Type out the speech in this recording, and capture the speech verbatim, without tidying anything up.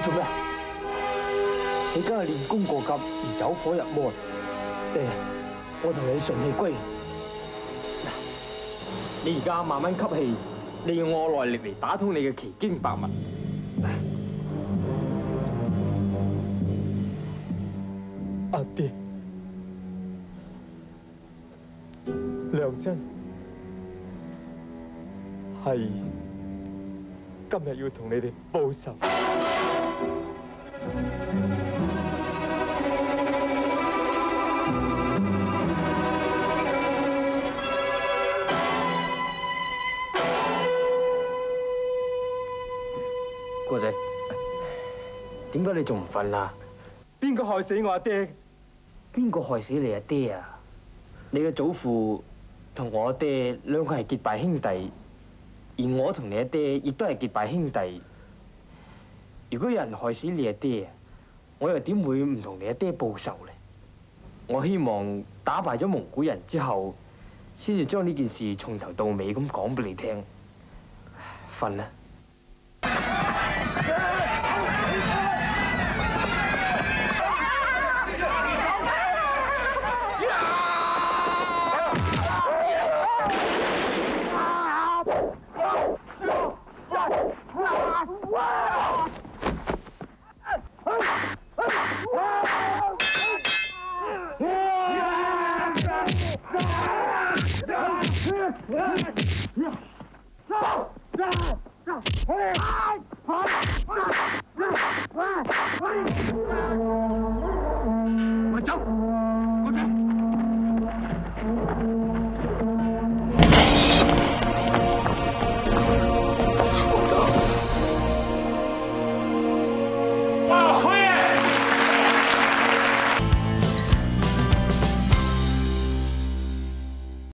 做咩？你梗係練功過急而走火入魔。爹，我同你順氣歸元。嗱，你而家慢慢吸氣，利用我內力嚟打通你嘅奇經百脈。阿爹，梁真係今日要同你哋報仇。 哥仔，點解你仲唔瞓啊？邊個害死我阿爹？邊個害死你阿爹啊？你嘅祖父同我阿爹兩個係結拜兄弟，而我同你阿爹亦都係結拜兄弟。如果有人害死你阿爹，我又點會唔同你阿爹報仇呢？我希望打敗咗蒙古人之後，先至將呢件事從頭到尾咁講俾你聽。瞓啦。 Ah!